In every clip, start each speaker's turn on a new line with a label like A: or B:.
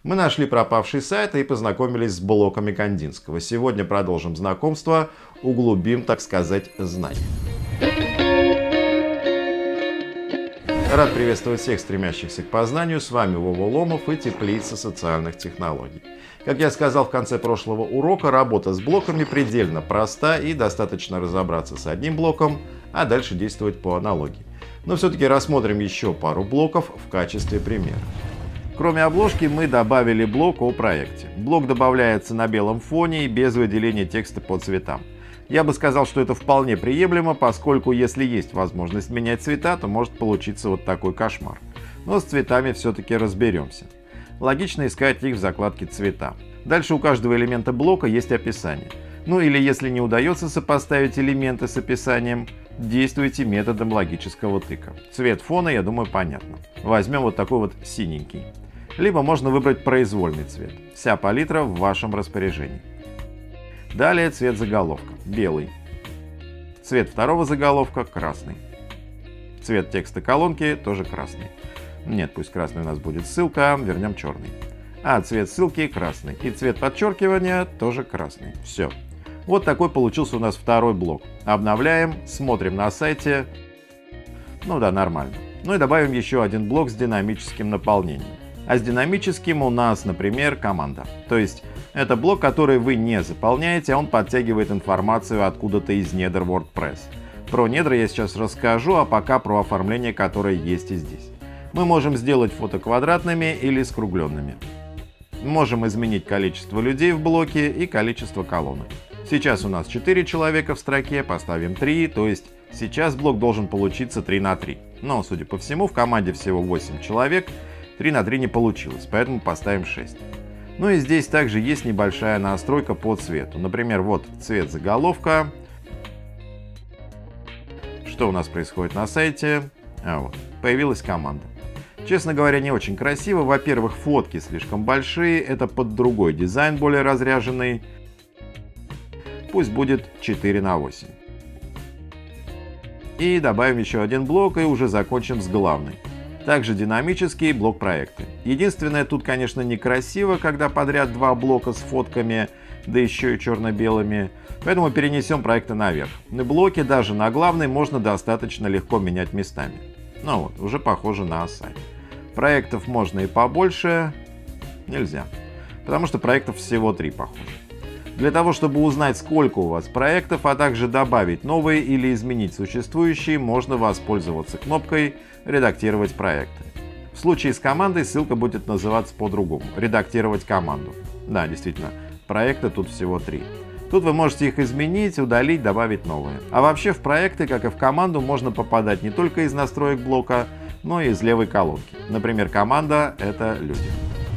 A: Мы нашли пропавший сайт и познакомились с блоками Кандинского. Сегодня продолжим знакомство, углубим, так сказать, знания. Рад приветствовать всех стремящихся к познанию. С вами Вова Ломов и Теплица социальных технологий. Как я сказал в конце прошлого урока, работа с блоками предельно проста и достаточно разобраться с одним блоком, а дальше действовать по аналогии. Но все-таки рассмотрим еще пару блоков в качестве примера. Кроме обложки мы добавили блок о проекте. Блок добавляется на белом фоне и без выделения текста по цветам. Я бы сказал, что это вполне приемлемо, поскольку если есть возможность менять цвета, то может получиться вот такой кошмар. Но с цветами все-таки разберемся. Логично искать их в закладке «Цвета». Дальше у каждого элемента блока есть описание. Ну или если не удается сопоставить элементы с описанием, действуйте методом логического тыка. Цвет фона, я думаю, понятно. Возьмем вот такой вот синенький. Либо можно выбрать произвольный цвет. Вся палитра в вашем распоряжении. Далее цвет заголовка – белый. Цвет второго заголовка – красный. Цвет текста колонки – тоже красный. Нет, пусть красный у нас будет ссылка, вернем черный. А цвет ссылки – красный. И цвет подчеркивания тоже красный. Все. Вот такой получился у нас второй блок. Обновляем, смотрим на сайте. Ну да, нормально. Ну и добавим еще один блок с динамическим наполнением. А с динамическим у нас, например, команда. То есть это блок, который вы не заполняете, а он подтягивает информацию откуда-то из недр WordPress. Про недра я сейчас расскажу, а пока про оформление, которое есть и здесь. Мы можем сделать фото квадратными или скругленными. Можем изменить количество людей в блоке и количество колонок. Сейчас у нас 4 человека в строке, поставим 3, то есть сейчас блок должен получиться 3 на 3. Но, судя по всему, в команде всего 8 человек, 3 на 3 не получилось, поэтому поставим 6. Ну и здесь также есть небольшая настройка по цвету. Например, вот цвет заголовка. Что у нас происходит на сайте? Вот, появилась команда. Честно говоря, не очень красиво. Во-первых, фотки слишком большие, это под другой дизайн, более разряженный. Пусть будет 4 на 8. И добавим еще один блок и уже закончим с главной. Также динамический блок проекты. Единственное, тут, конечно, некрасиво, когда подряд два блока с фотками, да еще и черно-белыми. Поэтому перенесем проекты наверх. На блоке, даже на главной, можно достаточно легко менять местами. Ну вот, уже похоже на сайт. Проектов можно и побольше. Нельзя. Потому что проектов всего 3, похоже. Для того, чтобы узнать, сколько у вас проектов, а также добавить новые или изменить существующие, можно воспользоваться кнопкой «Редактировать проекты». В случае с командой ссылка будет называться по-другому – «Редактировать команду». Да, действительно, проекты тут всего 3. Тут вы можете их изменить, удалить, добавить новые. А вообще в проекты, как и в команду, можно попадать не только из настроек блока, но и из левой колонки. Например, команда – это люди.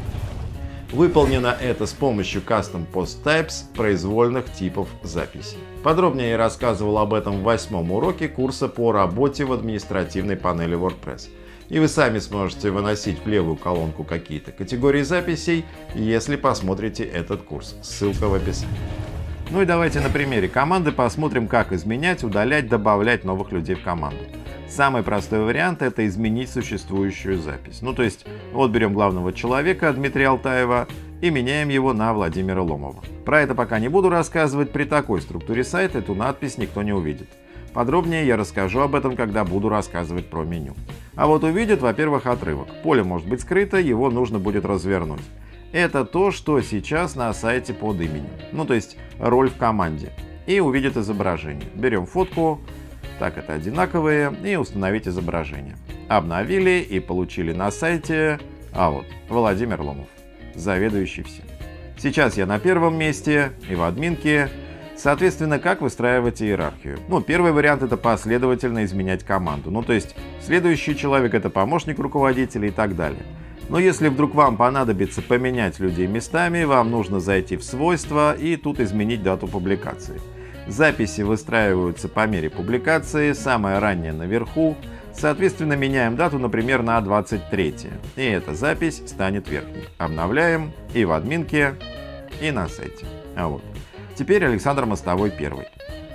A: Выполнено это с помощью Custom Post Types произвольных типов записей. Подробнее я рассказывал об этом в 8-м уроке курса по работе в административной панели WordPress. И вы сами сможете выносить в левую колонку какие-то категории записей, если посмотрите этот курс. Ссылка в описании. Ну и давайте на примере команды посмотрим, как изменять, удалять, добавлять новых людей в команду. Самый простой вариант – это изменить существующую запись. Ну то есть, вот берем главного человека Дмитрия Алтаева и меняем его на Владимира Ломова. Про это пока не буду рассказывать, при такой структуре сайта эту надпись никто не увидит. Подробнее я расскажу об этом, когда буду рассказывать про меню. А вот увидят, во-первых, отрывок. Поле может быть скрыто, его нужно будет развернуть. Это то, что сейчас на сайте под именем. Ну то есть, роль в команде. И увидит изображение. Берем фотку. Так, это одинаковые, и установить изображение. Обновили и получили на сайте, вот, Владимир Ломов, заведующий всем. Сейчас я на первом месте и в админке. Соответственно, как выстраивать иерархию? Ну, первый вариант – это последовательно изменять команду. Ну, то есть, следующий человек – это помощник руководителя и так далее. Но если вдруг вам понадобится поменять людей местами, вам нужно зайти в свойства и тут изменить дату публикации. Записи выстраиваются по мере публикации, самая ранняя наверху. Соответственно, меняем дату, например, на 23. И эта запись станет верхней. Обновляем и в админке, и на сайте. Вот. Теперь Александр Мостовой первый.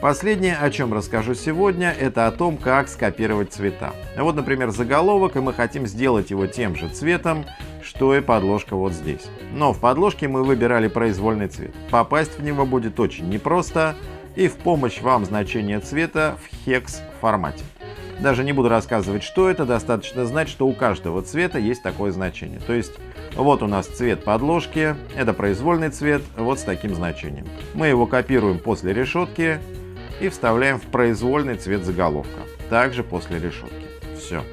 A: Последнее, о чем расскажу сегодня, это о том, как скопировать цвета. Вот, например, заголовок, и мы хотим сделать его тем же цветом, что и подложка вот здесь. Но в подложке мы выбирали произвольный цвет. Попасть в него будет очень непросто, и в помощь вам значение цвета в хекс формате. Даже не буду рассказывать, что это, достаточно знать, что у каждого цвета есть такое значение. То есть вот у нас цвет подложки, это произвольный цвет, вот с таким значением. Мы его копируем после решетки и вставляем в произвольный цвет заголовка, также после решетки. Все.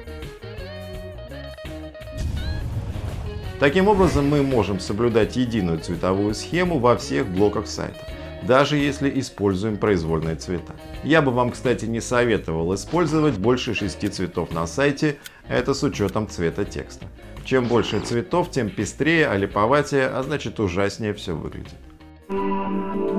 A: Таким образом, мы можем соблюдать единую цветовую схему во всех блоках сайта, даже если используем произвольные цвета. Я бы вам, кстати, не советовал использовать больше 6 цветов на сайте, это с учетом цвета текста. Чем больше цветов, тем пестрее, олиповатее, а значит ужаснее все выглядит.